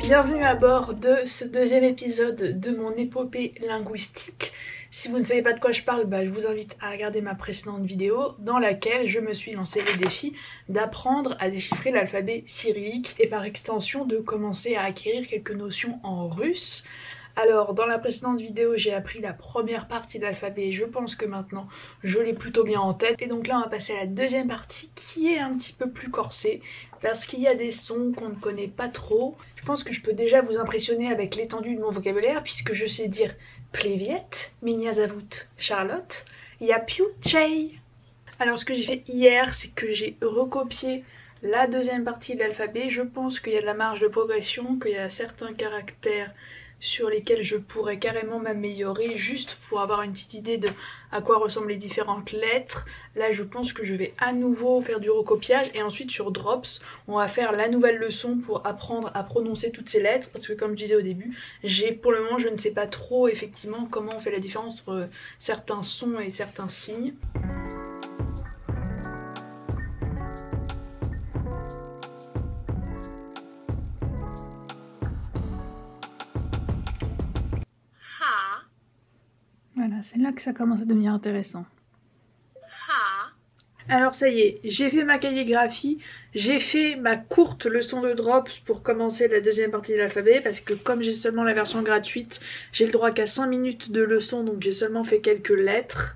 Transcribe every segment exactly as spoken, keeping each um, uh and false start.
Bienvenue à bord de ce deuxième épisode de mon épopée linguistique. Si vous ne savez pas de quoi je parle, bah, je vous invite à regarder ma précédente vidéo dans laquelle je me suis lancé le défi d'apprendre à déchiffrer l'alphabet cyrillique et par extension de commencer à acquérir quelques notions en russe. Alors dans la précédente vidéo j'ai appris la première partie de l'alphabet et je pense que maintenant je l'ai plutôt bien en tête. Et donc là on va passer à la deuxième partie qui est un petit peu plus corsée parce qu'il y a des sons qu'on ne connaît pas trop. Je pense que je peux déjà vous impressionner avec l'étendue de mon vocabulaire puisque je sais dire Pleviet, Minia Zavut, Charlotte, Yapiu, Chey. Alors ce que j'ai fait hier c'est que j'ai recopié la deuxième partie de l'alphabet. Je pense qu'il y a de la marge de progression, qu'il y a certains caractères sur lesquels je pourrais carrément m'améliorer juste pour avoir une petite idée de à quoi ressemblent les différentes lettres. Là je pense que je vais à nouveau faire du recopiage et ensuite sur Drops on va faire la nouvelle leçon pour apprendre à prononcer toutes ces lettres parce que comme je disais au début, j'ai pour le moment je ne sais pas trop effectivement comment on fait la différence entre certains sons et certains signes. Voilà, c'est là que ça commence à devenir intéressant. Ha. Alors ça y est, j'ai fait ma calligraphie, j'ai fait ma courte leçon de Drops pour commencer la deuxième partie de l'alphabet parce que comme j'ai seulement la version gratuite, j'ai le droit qu'à cinq minutes de leçon donc j'ai seulement fait quelques lettres.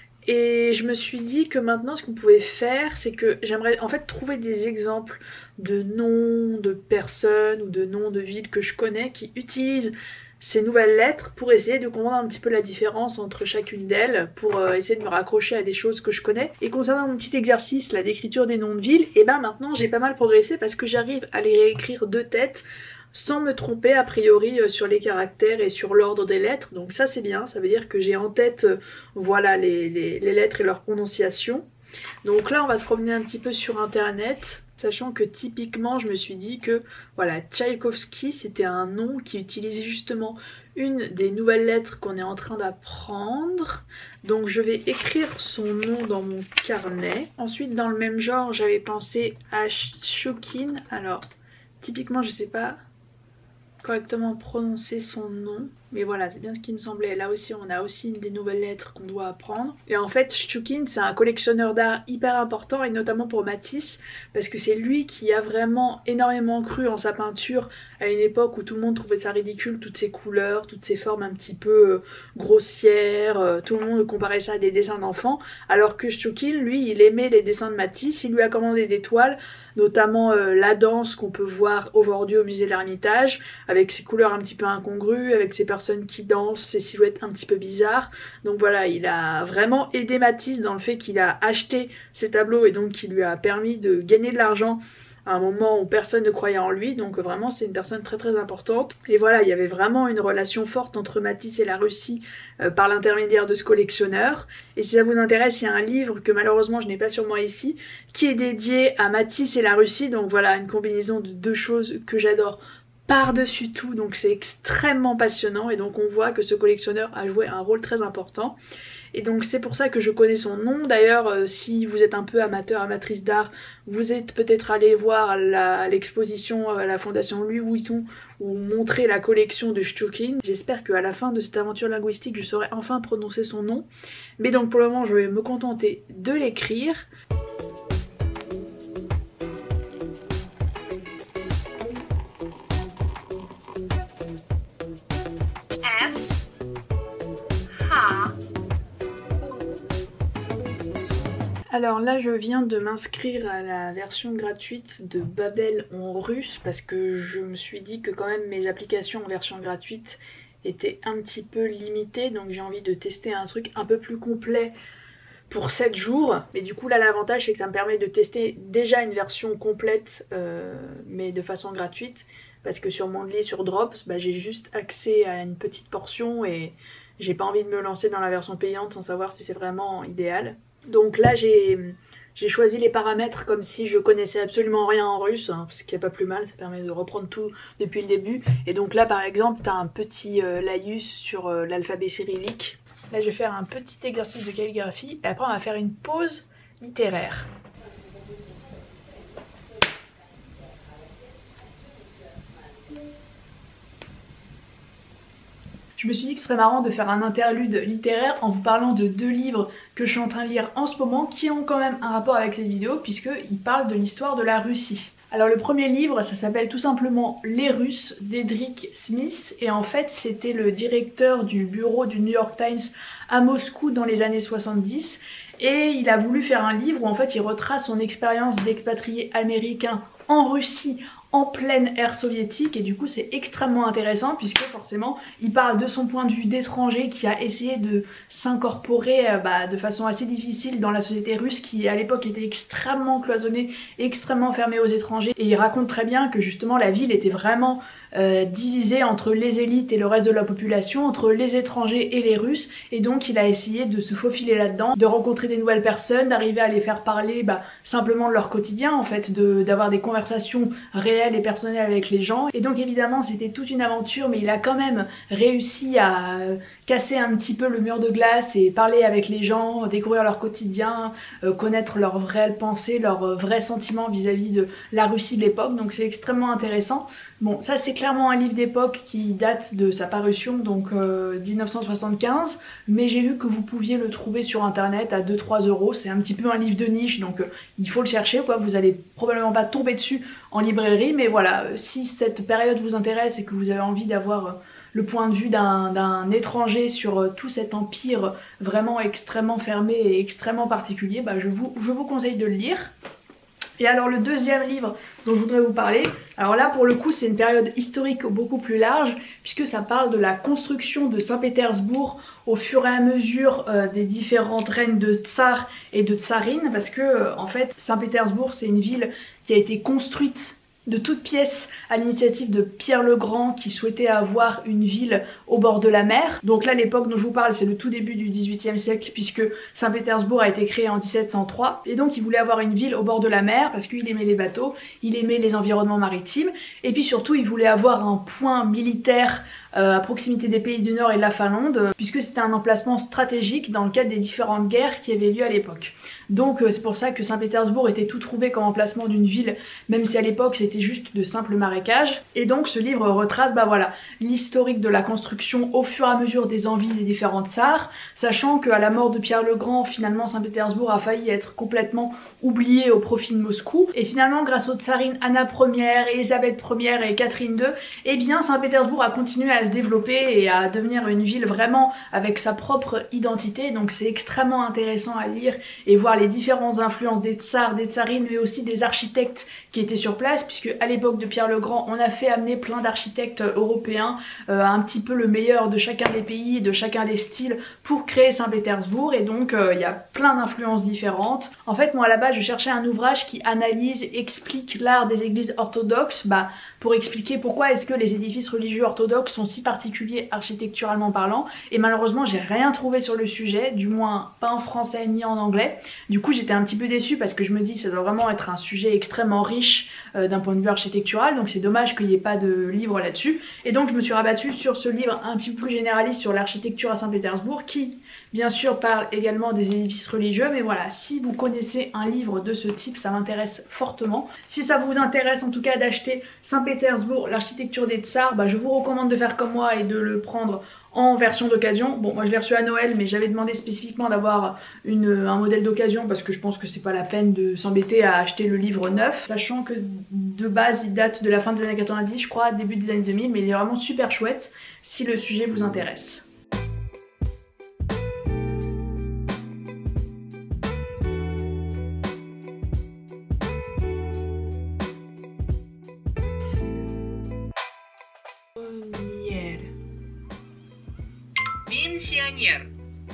Et je me suis dit que maintenant ce qu'on pouvait faire c'est que j'aimerais en fait trouver des exemples de noms de personnes ou de noms de villes que je connais qui utilisent ces nouvelles lettres pour essayer de comprendre un petit peu la différence entre chacune d'elles, pour euh, essayer de me raccrocher à des choses que je connais. Et concernant mon petit exercice là d'écriture des noms de villes, et ben maintenant j'ai pas mal progressé parce que j'arrive à les réécrire de tête sans me tromper a priori euh, sur les caractères et sur l'ordre des lettres. Donc ça c'est bien, ça veut dire que j'ai en tête euh, voilà les, les, les lettres et leur prononciation. Donc là on va se promener un petit peu sur internet. Sachant que typiquement je me suis dit que voilà, Tchaïkovski c'était un nom qui utilisait justement une des nouvelles lettres qu'on est en train d'apprendre. Donc je vais écrire son nom dans mon carnet. Ensuite dans le même genre j'avais pensé à Shchukin. Alors typiquement je sais pas correctement prononcer son nom, mais voilà c'est bien ce qui me semblait. Là aussi on a aussi une des nouvelles lettres qu'on doit apprendre. Et en fait Shchukin c'est un collectionneur d'art hyper important et notamment pour Matisse parce que c'est lui qui a vraiment énormément cru en sa peinture à une époque où tout le monde trouvait ça ridicule, toutes ces couleurs, toutes ces formes un petit peu euh, grossières, euh, tout le monde comparait ça à des dessins d'enfants, alors que Shchukin lui il aimait les dessins de Matisse, il lui a commandé des toiles, notamment euh, la danse qu'on peut voir aujourd'hui au musée de l'Ermitage, avec ses couleurs un petit peu incongrues, avec ses personnes qui dansent, ses silhouettes un petit peu bizarres. Donc voilà, il a vraiment aidé Matisse dans le fait qu'il a acheté ses tableaux et donc qui lui a permis de gagner de l'argent à un moment où personne ne croyait en lui. Donc vraiment c'est une personne très très importante. Et voilà, il y avait vraiment une relation forte entre Matisse et la Russie euh, par l'intermédiaire de ce collectionneur. Et si ça vous intéresse, il y a un livre que malheureusement je n'ai pas sur moi ici, qui est dédié à Matisse et la Russie. Donc voilà, une combinaison de deux choses que j'adore par-dessus tout, donc c'est extrêmement passionnant et donc on voit que ce collectionneur a joué un rôle très important. Et donc c'est pour ça que je connais son nom. D'ailleurs euh, si vous êtes un peu amateur, amatrice d'art, vous êtes peut-être allé voir l'exposition à la fondation Louis Vuitton où montrer la collection de Shchukin. J'espère qu'à la fin de cette aventure linguistique je saurai enfin prononcer son nom. Mais donc pour le moment je vais me contenter de l'écrire. Alors là je viens de m'inscrire à la version gratuite de Babel en russe parce que je me suis dit que quand même mes applications en version gratuite étaient un petit peu limitées, donc j'ai envie de tester un truc un peu plus complet pour sept jours. Mais du coup là l'avantage c'est que ça me permet de tester déjà une version complète euh, mais de façon gratuite parce que sur Mondly, sur Drops, bah, j'ai juste accès à une petite portion et j'ai pas envie de me lancer dans la version payante sans savoir si c'est vraiment idéal. Donc là j'ai choisi les paramètres comme si je connaissais absolument rien en russe, hein, ce qui n'est pas plus mal, ça permet de reprendre tout depuis le début. Et donc là par exemple tu as un petit euh, laïus sur euh, l'alphabet cyrillique. Là je vais faire un petit exercice de calligraphie et après on va faire une pause littéraire. je me suis dit que ce serait marrant de faire un interlude littéraire en vous parlant de deux livres que je suis en train de lire en ce moment qui ont quand même un rapport avec cette vidéo puisqu'ils parlent de l'histoire de la Russie. Alors le premier livre, ça s'appelle tout simplement Les Russes d'Edric Smith et en fait c'était le directeur du bureau du New York Times à Moscou dans les années soixante-dix et il a voulu faire un livre où en fait il retrace son expérience d'expatrié américain en Russie en pleine ère soviétique et du coup c'est extrêmement intéressant puisque forcément il parle de son point de vue d'étranger qui a essayé de s'incorporer euh, bah, de façon assez difficile dans la société russe qui à l'époque était extrêmement cloisonnée, extrêmement fermée aux étrangers et il raconte très bien que justement la ville était vraiment euh, divisée entre les élites et le reste de la population, entre les étrangers et les Russes et donc il a essayé de se faufiler là-dedans, de rencontrer des nouvelles personnes, d'arriver à les faire parler bah, simplement de leur quotidien en fait, d'avoir des conversations réelles et personnel avec les gens et donc évidemment c'était toute une aventure mais il a quand même réussi à casser un petit peu le mur de glace et parler avec les gens, découvrir leur quotidien, euh, connaître leurs vraies pensées, leurs vrais sentiments vis-à-vis de la Russie de l'époque, donc c'est extrêmement intéressant. Bon, ça c'est clairement un livre d'époque qui date de sa parution, donc euh, mille neuf cent soixante-quinze, mais j'ai vu que vous pouviez le trouver sur internet à deux à trois euros, c'est un petit peu un livre de niche, donc euh, il faut le chercher quoi, vous allez probablement pas tomber dessus en librairie, mais voilà, euh, si cette période vous intéresse et que vous avez envie d'avoir euh, le point de vue d'un étranger sur euh, tout cet empire vraiment extrêmement fermé et extrêmement particulier, bah, je, vous, je vous conseille de le lire. Et alors le deuxième livre dont je voudrais vous parler, alors là pour le coup c'est une période historique beaucoup plus large puisque ça parle de la construction de Saint-Pétersbourg au fur et à mesure euh, des différentes règnes de tsars et de tsarines parce que euh, en fait Saint-Pétersbourg c'est une ville qui a été construite de toutes pièces à l'initiative de Pierre le Grand qui souhaitait avoir une ville au bord de la mer. Donc là l'époque dont je vous parle c'est le tout début du dix-huitième siècle puisque Saint-Pétersbourg a été créé en mille sept cent trois et donc il voulait avoir une ville au bord de la mer parce qu'il aimait les bateaux, il aimait les environnements maritimes et puis surtout il voulait avoir un point militaire euh, à proximité des pays du Nord et de la Finlande euh, puisque c'était un emplacement stratégique dans le cadre des différentes guerres qui avaient lieu à l'époque. Donc euh, c'est pour ça que Saint-Pétersbourg était tout trouvé comme emplacement d'une ville même si à l'époque c'était juste de simples marécages. Et donc ce livre retrace bah voilà l'historique de la construction au fur et à mesure des envies des différents tsars, sachant qu'à la mort de Pierre le Grand, finalement Saint-Pétersbourg a failli être complètement oublié au profit de Moscou. Et finalement grâce aux tsarines Anna première, Elisabeth première et Catherine deux, eh bien Saint-Pétersbourg a continué à se développer et à devenir une ville vraiment avec sa propre identité. Donc c'est extrêmement intéressant à lire et voir les différentes influences des tsars, des tsarines, mais aussi des architectes qui étaient sur place, puisque à l'époque de Pierre le Grand, on a fait amener plein d'architectes européens, euh, un petit peu le meilleur de chacun des pays, de chacun des styles, pour créer Saint-Pétersbourg, et donc il euh, y a plein d'influences différentes. En fait, moi à la base, je cherchais un ouvrage qui analyse, explique l'art des églises orthodoxes, bah, pour expliquer pourquoi est-ce que les édifices religieux orthodoxes sont si particuliers architecturalement parlant, et malheureusement j'ai rien trouvé sur le sujet, du moins pas en français ni en anglais. Du coup j'étais un petit peu déçue parce que je me dis ça doit vraiment être un sujet extrêmement riche euh, d'un point de vue architectural, donc c'est dommage qu'il n'y ait pas de livre là-dessus. Et donc je me suis rabattue sur ce livre un petit peu plus généraliste sur l'architecture à Saint-Pétersbourg qui bien sûr parle également des édifices religieux, mais voilà, si vous connaissez un livre de ce type, ça m'intéresse fortement. Si ça vous intéresse en tout cas d'acheter Saint-Pétersbourg, l'architecture des tsars, bah, je vous recommande de faire comme moi et de le prendre en version d'occasion. Bon, moi je l'ai reçu à Noël, mais j'avais demandé spécifiquement d'avoir un modèle d'occasion parce que je pense que c'est pas la peine de s'embêter à acheter le livre neuf, sachant que de base il date de la fin des années quatre-vingt-dix, je crois, début des années deux mille, mais il est vraiment super chouette si le sujet vous intéresse. Пенсионер.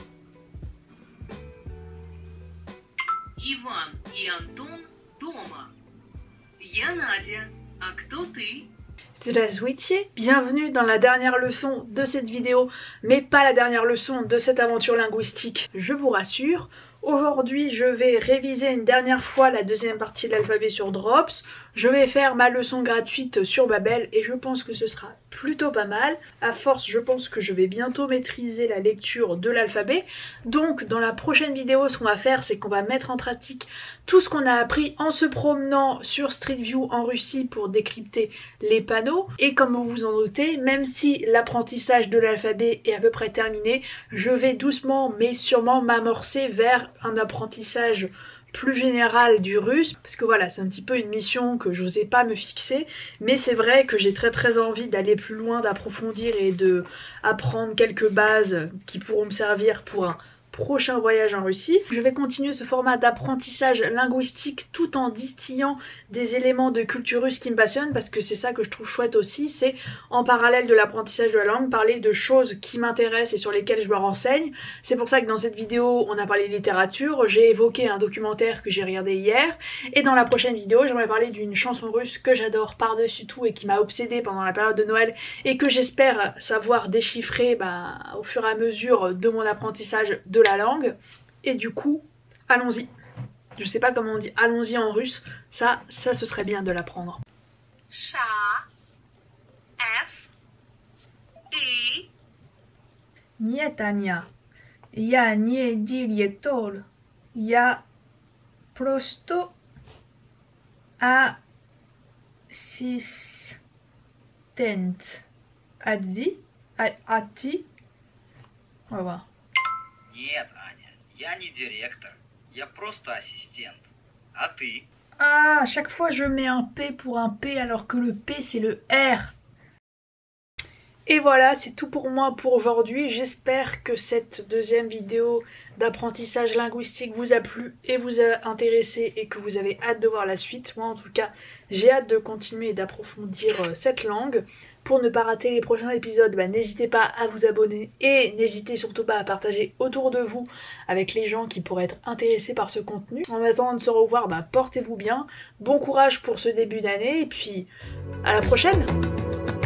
Иван и Антон дома. Я Надя. А кто ты? Здравствуйте, bienvenue dans la dernière leçon de cette vidéo, mais pas la dernière leçon de cette aventure linguistique, je vous rassure. Aujourd'hui, je vais réviser une dernière fois la deuxième partie de l'alphabet sur Drops. je vais faire ma leçon gratuite sur Babel et je pense que ce sera plutôt pas mal. À force, je pense que je vais bientôt maîtriser la lecture de l'alphabet. Donc dans la prochaine vidéo, ce qu'on va faire, c'est qu'on va mettre en pratique tout ce qu'on a appris en se promenant sur Street View en Russie pour décrypter les panneaux. Et comme vous vous en doutez, même si l'apprentissage de l'alphabet est à peu près terminé, je vais doucement mais sûrement m'amorcer vers un apprentissage plus général du russe, parce que voilà, c'est un petit peu une mission que j'osais pas me fixer, mais c'est vrai que j'ai très très envie d'aller plus loin, d'approfondir et de apprendre quelques bases qui pourront me servir pour un prochain voyage en Russie. Je vais continuer ce format d'apprentissage linguistique tout en distillant des éléments de culture russe qui me passionnent, parce que c'est ça que je trouve chouette aussi, c'est en parallèle de l'apprentissage de la langue, parler de choses qui m'intéressent et sur lesquelles je me renseigne. C'est pour ça que dans cette vidéo on a parlé de littérature, j'ai évoqué un documentaire que j'ai regardé hier, et dans la prochaine vidéo j'aimerais parler d'une chanson russe que j'adore par-dessus tout et qui m'a obsédée pendant la période de Noël et que j'espère savoir déchiffrer bah, au fur et à mesure de mon apprentissage de la langue. Et du coup, allons-y. Je sais pas comment on dit allons-y en russe, ça, ça ce serait bien de l'apprendre. Ша, F, И. Нет, Аня, я не директор, я просто ассистент. Адви? А ти? On va voir. Нет, Аня, я не директор, я просто ассистент. А ты? Ah, à chaque fois je mets un P pour un P alors que le P c'est le R. Et voilà, c'est tout pour moi pour aujourd'hui. J'espère que cette deuxième vidéo d'apprentissage linguistique vous a plu et vous a intéressé et que vous avez hâte de voir la suite. Moi en tout cas, j'ai hâte de continuer et d'approfondir cette langue. Pour ne pas rater les prochains épisodes, bah, n'hésitez pas à vous abonner et n'hésitez surtout pas à partager autour de vous avec les gens qui pourraient être intéressés par ce contenu. En attendant de se revoir, bah, portez-vous bien, bon courage pour ce début d'année et puis à la prochaine!